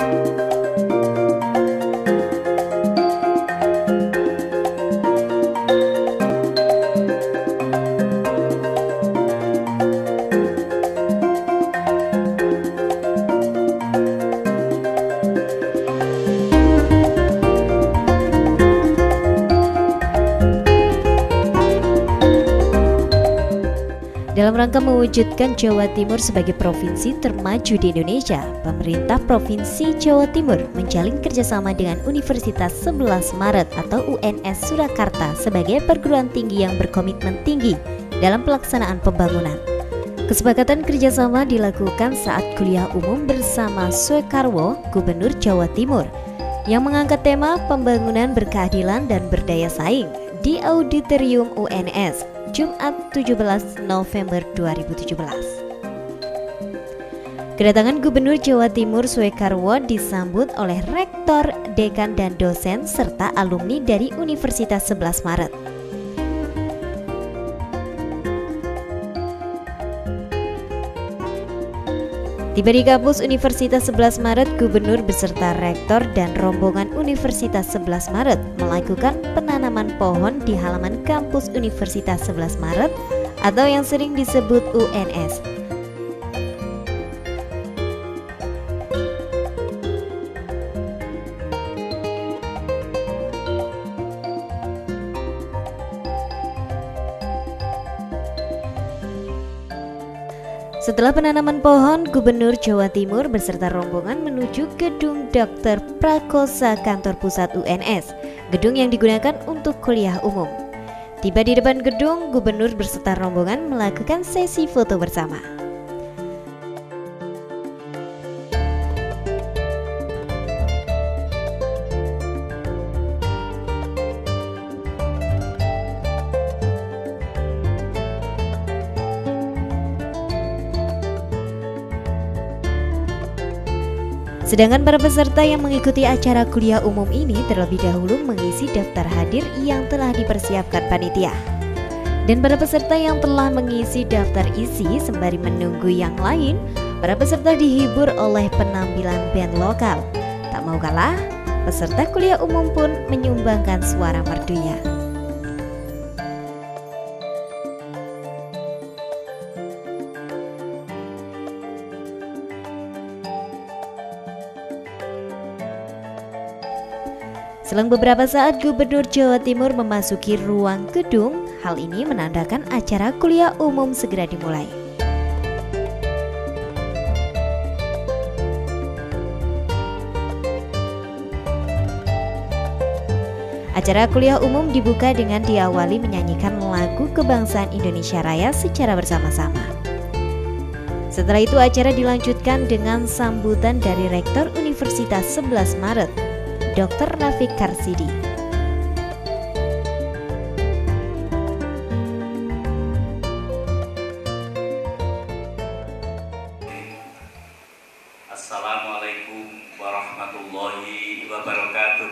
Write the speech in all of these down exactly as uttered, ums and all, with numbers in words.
Dalam rangka mewujudkan Jawa Timur sebagai provinsi termaju di Indonesia, pemerintah Provinsi Jawa Timur menjalin kerjasama dengan Universitas sebelas Maret atau U N S Surakarta sebagai perguruan tinggi yang berkomitmen tinggi dalam pelaksanaan pembangunan. Kesepakatan kerjasama dilakukan saat kuliah umum bersama Soekarwo, Gubernur Jawa Timur, yang mengangkat tema pembangunan berkeadilan dan berdaya saing di Auditorium U N S, Jumat tujuh belas November dua ribu tujuh belas. Kedatangan Gubernur Jawa Timur Soekarwo disambut oleh rektor, dekan dan dosen serta alumni dari Universitas sebelas Maret. Tiba di kampus Universitas sebelas Maret, Gubernur beserta rektor dan rombongan Universitas sebelas Maret melakukan penanaman pohon di halaman kampus Universitas sebelas Maret atau yang sering disebut U N S. Setelah penanaman pohon, Gubernur Jawa Timur beserta rombongan menuju gedung doktor Prakosa kantor pusat U N S, gedung yang digunakan untuk kuliah umum. Tiba di depan gedung, Gubernur beserta rombongan melakukan sesi foto bersama. Sedangkan para peserta yang mengikuti acara kuliah umum ini terlebih dahulu mengisi daftar hadir yang telah dipersiapkan panitia. Dan para peserta yang telah mengisi daftar isi sembari menunggu yang lain, para peserta dihibur oleh penampilan band lokal. Tak mau kalah, peserta kuliah umum pun menyumbangkan suara merdunya. Selang beberapa saat, Gubernur Jawa Timur memasuki ruang gedung. Hal ini menandakan acara kuliah umum segera dimulai. Acara kuliah umum dibuka dengan diawali menyanyikan lagu kebangsaan Indonesia Raya secara bersama-sama. Setelah itu acara dilanjutkan dengan sambutan dari Rektor Universitas sebelas Maret, doktor Rafiq Karsidi. Assalamualaikum warahmatullahi wabarakatuh.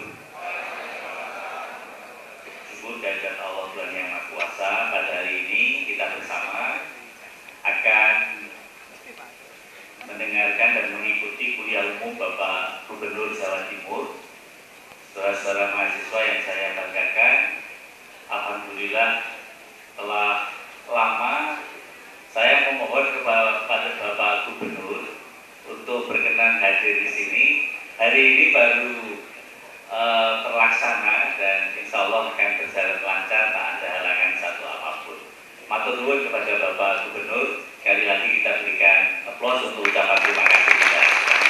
Syukur kehadirat Allah Tuhan Yang Maha Kuasa, pada hari ini kita bersama akan mendengarkan dan mengikuti kuliah umum Bapak Gubernur Jawa Timur. Saudara-saudara mahasiswa yang saya banggakan, alhamdulillah telah lama saya memohon kepada Bapak Gubernur untuk berkenan hadir di sini. Hari ini baru uh, terlaksana dan insya Allah akan berjalan lancar, tak ada halangan satu apapun. Matur nuwun kepada Bapak Gubernur. Sekali lagi kita berikan aplaus untuk ucapan terima kasih kita.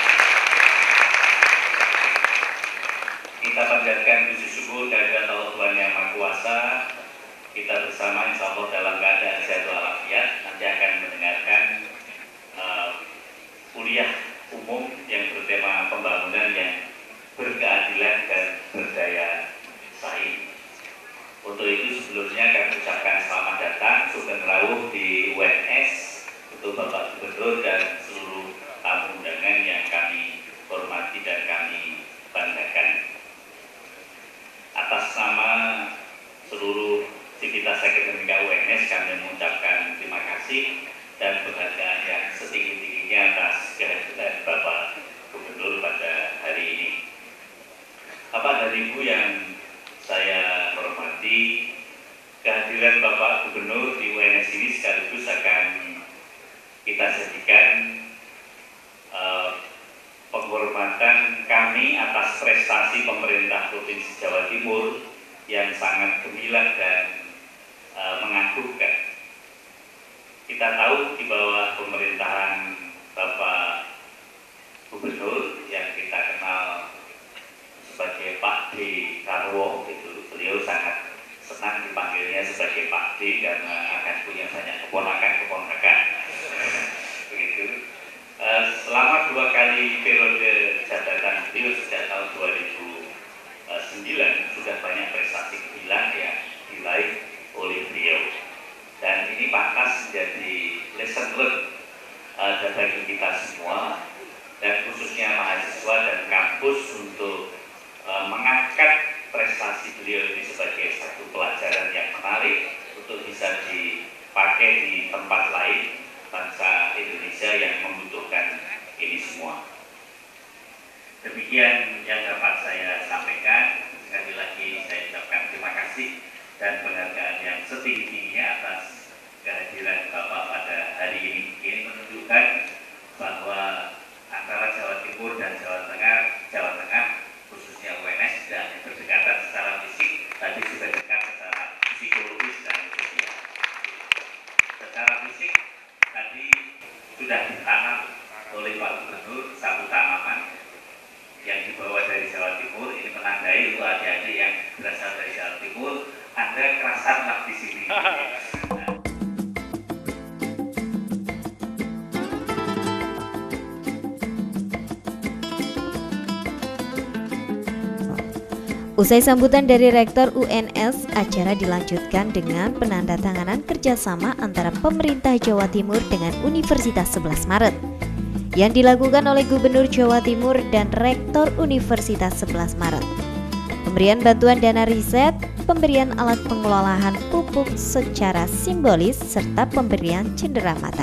Kita panjatkan puji syukur kehadirat Allah Tuhan Yang Maha Kuasa. Kita bersama insya Allah dalam keadaan sehat walafiat nanti akan mendengarkan uh, kuliah umum yang bertema pembangunan yang berkeadilan dan berdaya saing. Untuk itu sebelumnya kami ucapkan selamat datang, sugeng rawuh di U N S untuk Bapak Gubernur dan seluruh tamu undangan yang kami hormati dan kami banggakan. Atas nama seluruh sivitas akademika U N S kami mengucapkan terima kasih dan penghargaan yang setinggi-tingginya atas kehadiran Bapak Bapak dan Ibu yang saya hormati, kehadiran Bapak Gubernur di U N S ini sekaligus akan kita jadikan uh, penghormatan kami atas prestasi pemerintah Provinsi Jawa Timur yang sangat gemilang dan uh, mengagumkan. Kita tahu di bawah pemerintahan Bapak Gubernur yang kita kenal sebagai Pak D. Karwo, itu beliau sangat senang dipanggilnya sebagai Pak D karena akan punya banyak keponakan-keponakan. Begitu. Uh, selama dua kali periode jabatan beliau sejak tahun dua ribu sembilan sudah banyak prestasi gemilang yang diraih oleh beliau, dan ini pantas menjadi lesson learned uh, bagi kita semua dan khususnya mahasiswa dan kampus untuk uh, mengangkat prestasi beliau ini sebagai satu pelajaran yang menarik untuk bisa dipakai di tempat lain bangsa Indonesia yang membutuhkan ini semua. Demikian yang dapat saya sampaikan. Sekali lagi saya ucapkan terima kasih dan penghargaan yang setinggi-tingginya atas kehadiran Bapak pada hari ini. Ini menunjukkan bahwa antara Jawa Timur dan Jawa Tengah, Jawa Tengah khususnya U N S tidak berdekatan secara fisik, tapi sudah dekat secara psikologis dan sosial. Secara fisik tadi sudah ditanam oleh Pak Gubernur satu tanaman yang dibawa dari Jawa Timur. Ini menandai untuk adik-adik yang berasal dari Jawa Timur, Anda kerasanlah di sini. Usai sambutan dari Rektor U N S, acara dilanjutkan dengan penandatanganan kerjasama antara pemerintah Jawa Timur dengan Universitas sebelas Maret yang dilakukan oleh Gubernur Jawa Timur dan Rektor Universitas sebelas Maret. Pemberian bantuan dana riset, pemberian alat pengelolaan pupuk secara simbolis, serta pemberian cenderamata.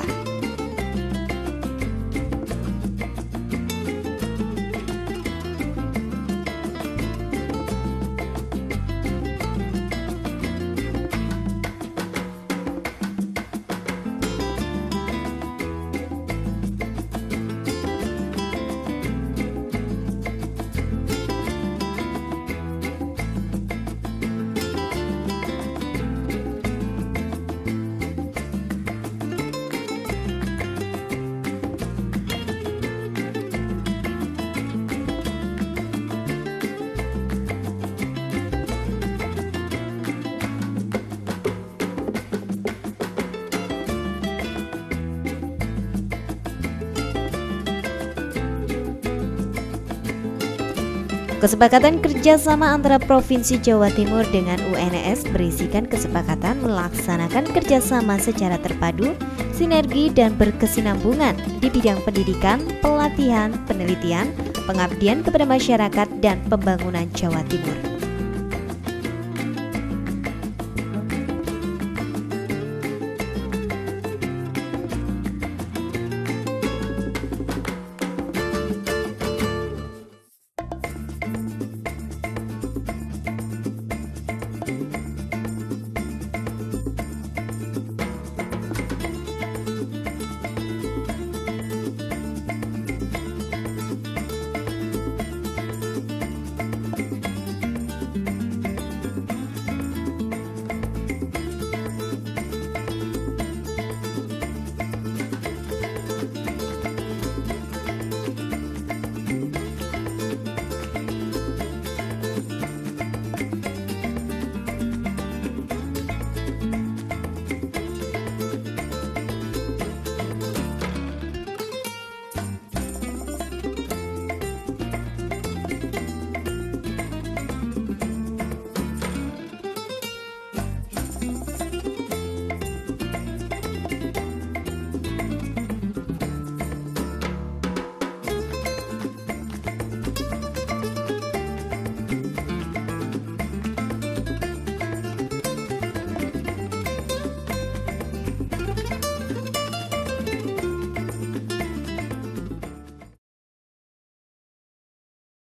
Kesepakatan kerjasama antara Provinsi Jawa Timur dengan U N S berisikan kesepakatan melaksanakan kerjasama secara terpadu, sinergi, dan berkesinambungan di bidang pendidikan, pelatihan, penelitian, pengabdian kepada masyarakat, dan pembangunan Jawa Timur.